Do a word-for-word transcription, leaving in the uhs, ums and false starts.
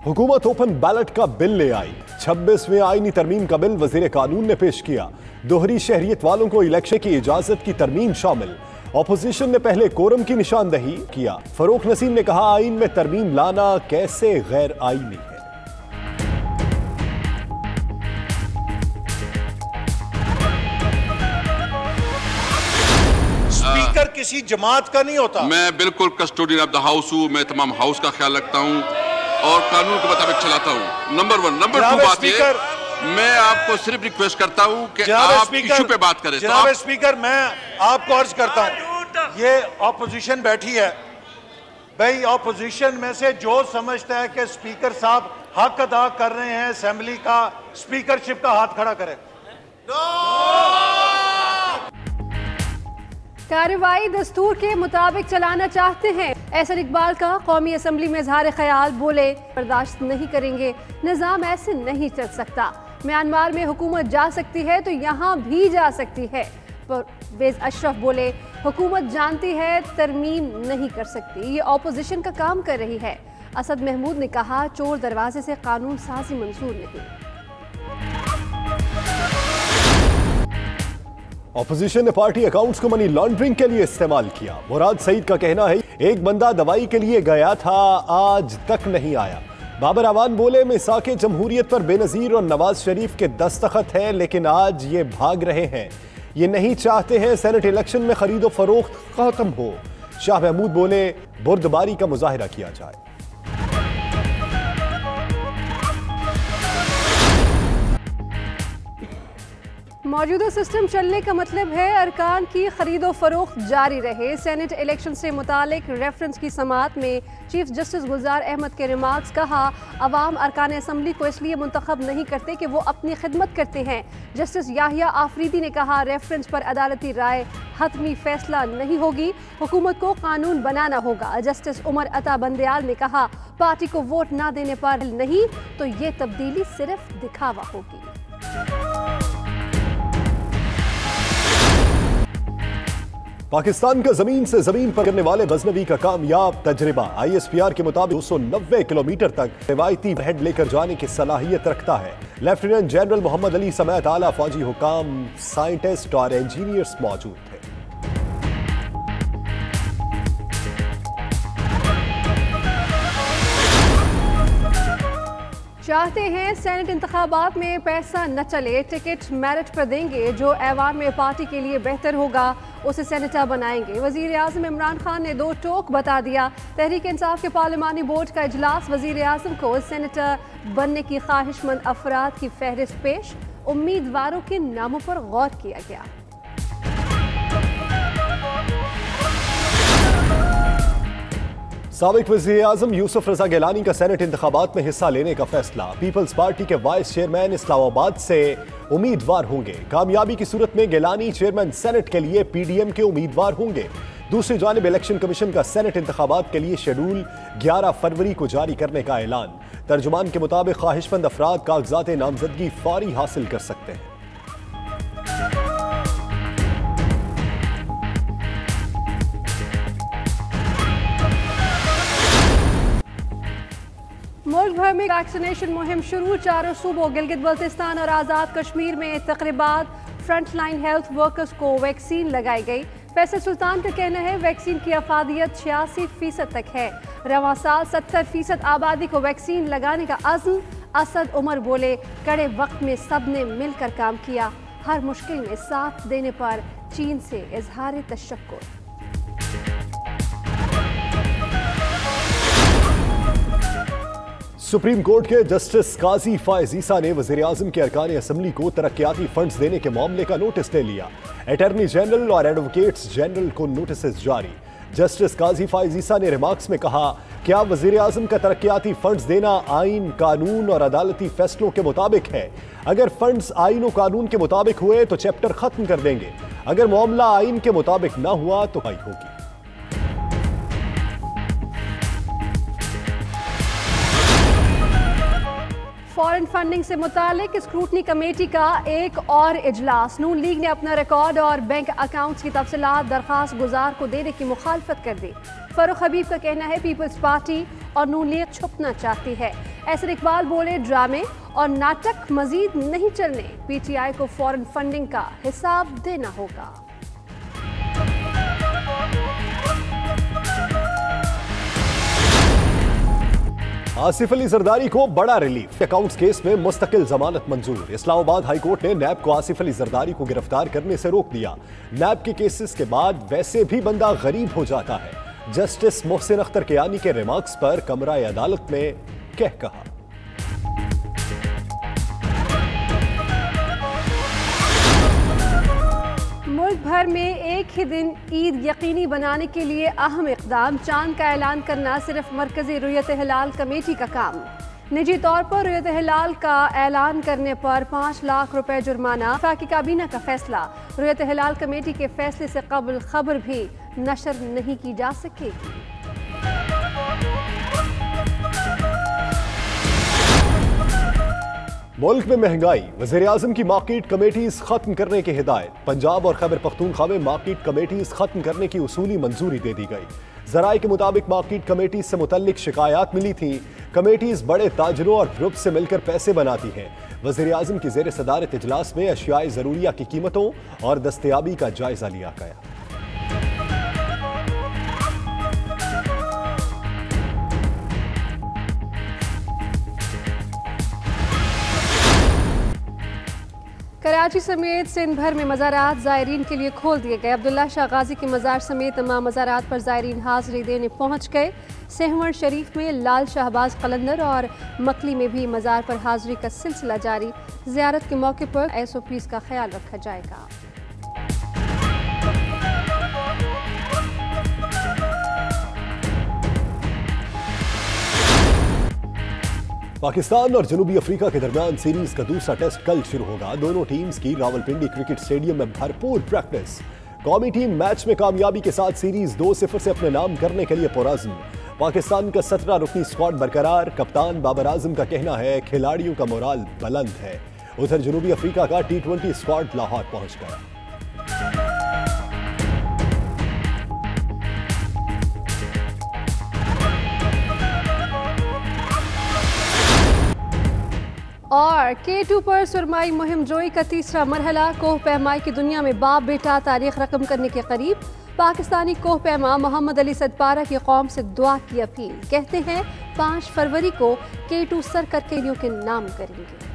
हुकूमत open ballot का bill ले आई। छब्बीसवें आईनी तरमीम का बिल वजीर कानून ने पेश किया। दोहरी शहरियत वालों को इलेक्शन की इजाजत की तरमीम शामिल। ऑपोजिशन ने पहले कोरम की निशानदही किया। फरूख नसीम ने कहा, आईन में तरमीम लाना कैसे गैर आईनी है। स्पीकर किसी जमात का नहीं होता। मैं बिल्कुल कस्टोडियन ऑफ द हाउस हूँ। मैं तमाम हाउस का ख्याल रखता हूँ और कानून के मुताबिक चलाता हूँ। Number one. नंबर टू बात ये, मैं आपको सिर्फ रिक्वेस्ट करता हूँ कि आप इशू पे बात करें। जनाब स्पीकर, मैं आपको अर्ज करता हूँ, ये ऑपोजिशन बैठी है भाई, ऑपोजिशन में से जो समझता है कि स्पीकर साहब हक अदा कर रहे हैं असेंबली का, स्पीकरशिप का हाथ खड़ा करें। कार्रवाई दस्तूर के मुताबिक चलाना चाहते हैं। एहसन इकबाल का कौमी असम्बली में इजहार ख्याल, बोले बर्दाश्त नहीं करेंगे, निज़ाम ऐसे नहीं चल सकता। म्यांमार में हुकूमत जा सकती है तो यहाँ भी जा सकती है। परवेज अशरफ बोले, हुकूमत जानती है तरमीम नहीं कर सकती, ये ऑपोजिशन का काम कर रही है। असद महमूद ने कहा, चोर दरवाजे से कानून साजी मंजूर नहीं। ऑपोजिशन ने पार्टी अकाउंट्स को मनी लॉन्ड्रिंग के लिए इस्तेमाल किया। मुराद सईद का कहना है, एक बंदा दवाई के लिए गया था, आज तक नहीं आया। बाबर अवान बोले, मिसाके जमहूरियत पर बेनजीर और नवाज शरीफ के दस्तखत हैं, लेकिन आज ये भाग रहे हैं। ये नहीं चाहते हैं सेनेट इलेक्शन में खरीदो फरोख्त खत्म हो। शाह महमूद बोले, बुर्दबारी का मुजाहिरा किया जाए। मौजूदा सिस्टम चलने का मतलब है अरकान की खरीदो फरोख्त जारी रहे। सेनेट इलेक्शन से मुतालिक रेफरेंस की समाअत में चीफ जस्टिस गुलजार अहमद के रिमार्क्स, कहा, अवाम अरकान असम्बली को इसलिए मुंतखब नहीं करते कि वो अपनी खिदमत करते हैं। जस्टिस याहिया आफरीदी ने कहा, रेफरेंस पर अदालती राय हतमी फैसला नहीं होगी, हुकूमत को कानून बनाना होगा। जस्टिस उमर अता बंदयाल ने कहा, पार्टी को वोट ना देने पर नहीं तो ये तब्दीली सिर्फ दिखावा होगी। पाकिस्तान का जमीन से जमीन पर करने वाले गजनवी का कामयाब तजर्बा। आई एस पी आर के मुताबिक दो सौ नब्बे किलोमीटर तक रिवायती हेड लेकर जाने की सलाहियत रखता है। लेफ्टिनेंट जनरल मोहम्मद अली समेत आला फौजी हुकाम, साइंटिस्ट और इंजीनियर्स मौजूद थे। चाहते हैं सेनेट इंतखाबात में पैसा न चले, टिकट मेरिट पर देंगे, जो ऐवान में पार्टी के लिए बेहतर होगा उसे सेनेटर बनाएंगे। वजीर आजम इमरान खान ने दो टोक बता दिया। तहरीक इंसाफ के पार्लिमानी बोर्ड का इजलास, वजीर आजम को सेनेटर बनने की ख्वाहिशमंद अफराद की फहरिस्त पेश, उम्मीदवारों के नामों पर गौर किया गया। साबिक वज़ीर आज़म यूसुफ रज़ा गिलानी का सेनेट इंतखाबात में हिस्सा लेने का फैसला। पीपल्स पार्टी के वाइस चेयरमैन इस्लामाबाद से उम्मीदवार होंगे। कामयाबी की सूरत में गिलानी चेयरमैन सेनेट के लिए पीडीएम के उम्मीदवार होंगे। दूसरी जानिब इलेक्शन कमीशन का सेनेट इंतखाबात के लिए शेड्यूल ग्यारह फरवरी को जारी करने का ऐलान। तर्जुमान के मुताबिक ख्वाहिशमंद अफराद कागजात नामजदगी फौरी हासिल कर सकते हैं। मुल्क भर में वैक्सीनेशन मुहिम शुरू। चारों सूबों गिलगित बल्तिस्तान और आज़ाद कश्मीर में तकरीबात, फ्रंट लाइन हेल्थ वर्कर्स को वैक्सीन लगाई गई। फैसल सुल्तान का कहना है, वैक्सीन की अफादियत छियासी फीसद तक है। रवां साल सत्तर फीसद आबादी को वैक्सीन लगाने का अज़्म। असद उमर बोले, कड़े वक्त में सब ने मिलकर काम किया, हर मुश्किल में साथ देने पर चीन से इजहार तशक्कुर। सुप्रीम कोर्ट के जस्टिस काजी फायज ईसा ने वज़ीर आज़म के अरकान असम्बली को तरक्याती फंड्स देने के मामले का नोटिस ले लिया। अटॉर्नी जनरल और एडवोकेट्स जनरल को नोटिस जारी। जस्टिस काजी फायज ईसा ने रिमार्क्स में कहा, क्या वज़ीर आज़म का तरक्याती फंड्स देना आइन, कानून और अदालती फैसलों के मुताबिक है? अगर फंड्स आइन और कानून के मुताबिक हुए तो चैप्टर खत्म कर देंगे, अगर मामला आइन के मुताबिक ना हुआ तो कार्रवाई होगी। फॉरेन फंडिंग से मुतालिक स्क्रूटनी कमेटी का एक और इजलास। नून लीग ने अपना रिकॉर्ड और बैंक अकाउंट्स की तफसीलात दरखास्त गुजार को देने की मुखालफत कर दी। फरूख हबीब का कहना है, पीपल्स पार्टी और नून लीग छुपना चाहती है। एहसन इकबाल बोले ड्रामे और नाटक मजीद नहीं चलने, पीटीआई को फॉरेन फंडिंग का हिसाब देना होगा। आसिफ अली जरदारी को बड़ा रिलीफ, अकाउंट्स केस में मुस्तकिल जमानत मंजूर। इस्लामाबाद हाईकोर्ट ने नैब को आसिफ अली जरदारी को गिरफ्तार करने से रोक दिया। नैब के केसेस के बाद वैसे भी बंदा गरीब हो जाता है। जस्टिस मोहसिन अख्तर कियानी के रिमार्क्स पर कमरा अदालत में कह कहा। मुल्क भर में एक ही दिन ईद यकीनी बनाने के लिए अहम इक़दाम, चांद का ऐलान करना सिर्फ मरकजी रुयत हिलाल कमेटी का काम। निजी तौर पर रुयत हिलाल का ऐलान करने पर पाँच लाख रुपए जुर्माना। वफाकी काबीना का फैसला, रुयत हिलाल कमेटी के फैसले से कबल खबर भी नशर नहीं की जा सकेगी। मुल्क में महंगाई, वज़ीर-ए-आज़म की मार्केट कमेटीज खत्म करने की हिदायत। पंजाब और खैबर पख्तूनख्वा में मार्केट कमेटीज खत्म करने की उसूली मंजूरी दे दी गई। ज़राए के मुताबिक मार्केट कमेटीज से मुतल्लिक शिकायत मिली थी। कमेटीज बड़े ताजरों और ग्रुप से मिलकर पैसे बनाती हैं। वज़ीर-ए-आज़म की ज़ेर सदारत इजलास में अशियाए ज़रूरिया की कीमतों और दस्तयाबी का जायजा लिया गया। कराची समेत सिंध भर में मज़ारात ज़ायरीन के लिए खोल दिए गए। अब्दुल्ला शाह गाजी के मज़ार समेत तमाम मज़ारात पर ज़ायरीन हाज़िरी देने पहुँच गए। सेहवन शरीफ में लाल शाहबाज कलंदर और मकली में भी मज़ार पर हाज़िरी का सिलसिला जारी। ज़ियारत के मौके पर एस ओ पीज़ का ख्याल रखा जाएगा। पाकिस्तान और जनूबी अफ्रीका के दरमियान सीरीज का दूसरा टेस्ट कल शुरू होगा। दोनों टीम्स की रावलपिंडी क्रिकेट स्टेडियम में भरपूर प्रैक्टिस। कौमी टीम मैच में कामयाबी के साथ सीरीज दो सिफर से अपने नाम करने के लिए पुरअज़्म। पाकिस्तान का सत्रह रुकनी स्क्वाड बरकरार। कप्तान बाबर आजम का कहना है खिलाड़ियों का मोराल बुलंद है। उधर जनूबी अफ्रीका का टी ट्वेंटी स्क्वाड लाहौर पहुंच गया। और के टू पर सुरमाई मुहिम जोई का तीसरा मरहला, कोह पैमाई की दुनिया में बाप बेटा तारीख रकम करने के करीब। पाकिस्तानी कोह पैमा मोहम्मद अली सदपारा की कौम से दुआ की अपील। कहते हैं पाँच फरवरी को के टू सर करके के नाम करेंगे।